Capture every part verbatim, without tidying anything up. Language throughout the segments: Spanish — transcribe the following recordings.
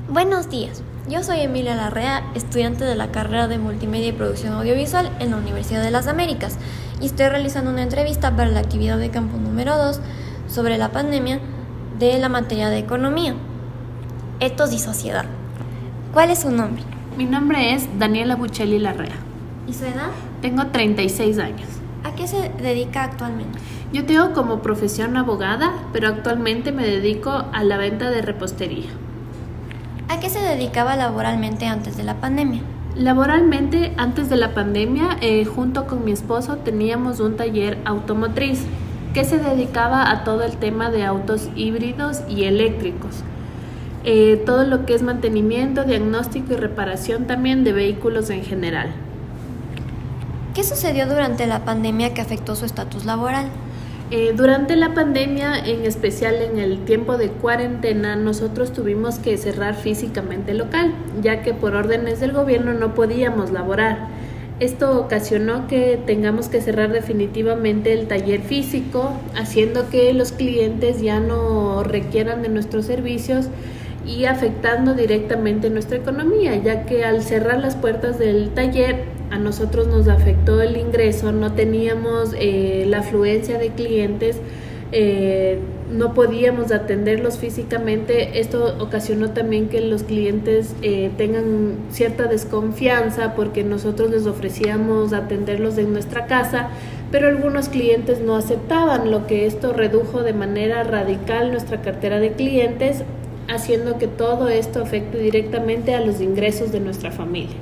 Buenos días, yo soy Emilia Larrea, estudiante de la carrera de Multimedia y Producción Audiovisual en la Universidad de las Américas, y estoy realizando una entrevista para la actividad de campo número dos sobre la pandemia de la materia de Economía, Etos y Sociedad. ¿Cuál es su nombre? Mi nombre es Daniela Buccelli Larrea. ¿Y su edad? Tengo treinta y seis años. ¿A qué se dedica actualmente? Yo tengo como profesión abogada, pero actualmente me dedico a la venta de repostería. ¿A qué se dedicaba laboralmente antes de la pandemia? Laboralmente, antes de la pandemia, eh, junto con mi esposo teníamos un taller automotriz que se dedicaba a todo el tema de autos híbridos y eléctricos. Eh, todo lo que es mantenimiento, diagnóstico y reparación también de vehículos en general. ¿Qué sucedió durante la pandemia que afectó su estatus laboral? Eh, durante la pandemia, en especial en el tiempo de cuarentena, nosotros tuvimos que cerrar físicamente el local, ya que por órdenes del gobierno no podíamos laborar. Esto ocasionó que tengamos que cerrar definitivamente el taller físico, haciendo que los clientes ya no requieran de nuestros servicios y afectando directamente nuestra economía, ya que al cerrar las puertas del taller a nosotros nos afectó el ingreso, no teníamos eh, la afluencia de clientes, eh, no podíamos atenderlos físicamente. Esto ocasionó también que los clientes eh, tengan cierta desconfianza porque nosotros les ofrecíamos atenderlos en nuestra casa, pero algunos clientes no aceptaban, lo que esto redujo de manera radical nuestra cartera de clientes, haciendo que todo esto afecte directamente a los ingresos de nuestra familia.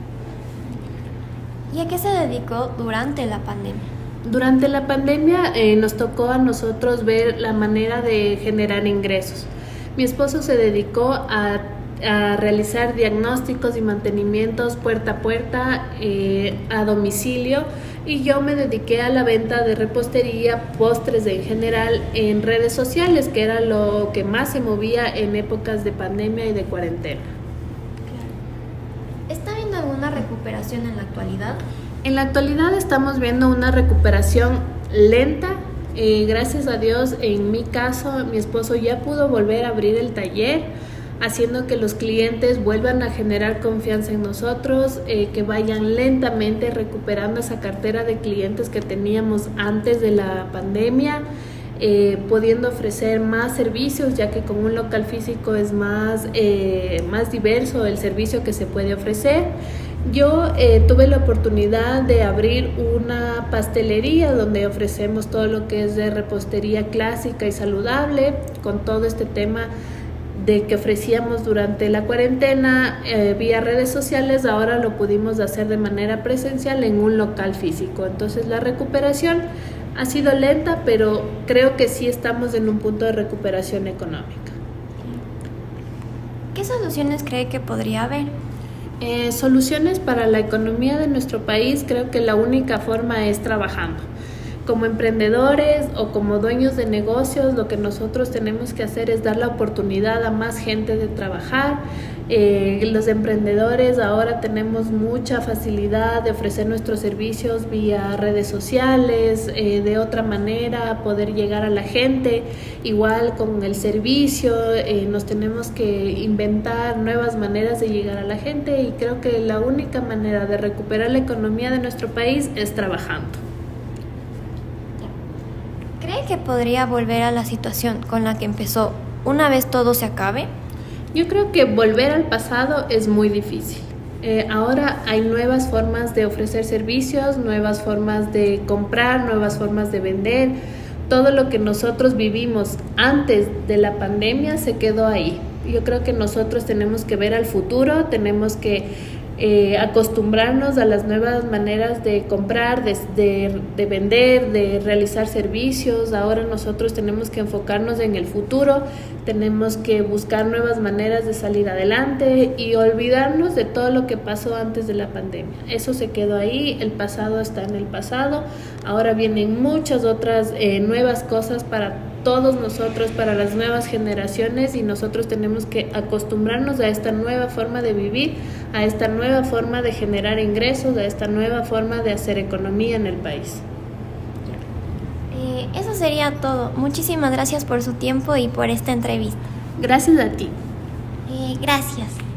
¿Y a qué se dedicó durante la pandemia? Durante la pandemia eh, nos tocó a nosotros ver la manera de generar ingresos. Mi esposo se dedicó a, a realizar diagnósticos y mantenimientos puerta a puerta, eh, a domicilio, y yo me dediqué a la venta de repostería, postres en general en redes sociales, que era lo que más se movía en épocas de pandemia y de cuarentena. ¿Está viendo alguna recuperación en la actualidad? En la actualidad estamos viendo una recuperación lenta. Eh, gracias a Dios, en mi caso, mi esposo ya pudo volver a abrir el taller, haciendo que los clientes vuelvan a generar confianza en nosotros, eh, que vayan lentamente recuperando esa cartera de clientes que teníamos antes de la pandemia, eh, pudiendo ofrecer más servicios, ya que con un local físico es más, eh, más diverso el servicio que se puede ofrecer. Yo eh, tuve la oportunidad de abrir una pastelería donde ofrecemos todo lo que es de repostería clásica y saludable, con todo este tema de que ofrecíamos durante la cuarentena eh, vía redes sociales. Ahora lo pudimos hacer de manera presencial en un local físico. Entonces la recuperación ha sido lenta, pero creo que sí estamos en un punto de recuperación económica. ¿Qué soluciones cree que podría haber? Eh, soluciones para la economía de nuestro país, creo que la única forma es trabajando. Como emprendedores o como dueños de negocios, lo que nosotros tenemos que hacer es dar la oportunidad a más gente de trabajar. Eh, los emprendedores ahora tenemos mucha facilidad de ofrecer nuestros servicios vía redes sociales, eh, de otra manera poder llegar a la gente. Igual con el servicio, eh, nos tenemos que inventar nuevas maneras de llegar a la gente, y creo que la única manera de recuperar la economía de nuestro país es trabajando. ¿Cree que podría volver a la situación con la que empezó una vez todo se acabe? Yo creo que volver al pasado es muy difícil. Eh, ahora hay nuevas formas de ofrecer servicios, nuevas formas de comprar, nuevas formas de vender. Todo lo que nosotros vivimos antes de la pandemia se quedó ahí. Yo creo que nosotros tenemos que ver al futuro, tenemos que Eh, acostumbrarnos a las nuevas maneras de comprar, de, de, de vender, de realizar servicios. Ahora nosotros tenemos que enfocarnos en el futuro, tenemos que buscar nuevas maneras de salir adelante y olvidarnos de todo lo que pasó antes de la pandemia. Eso se quedó ahí, el pasado está en el pasado. Ahora vienen muchas otras eh, nuevas cosas para todos nosotros, para las nuevas generaciones, y nosotros tenemos que acostumbrarnos a esta nueva forma de vivir, a esta nueva forma de generar ingresos, a esta nueva forma de hacer economía en el país. Eh, eso sería todo. Muchísimas gracias por su tiempo y por esta entrevista. Gracias a ti. Eh, gracias.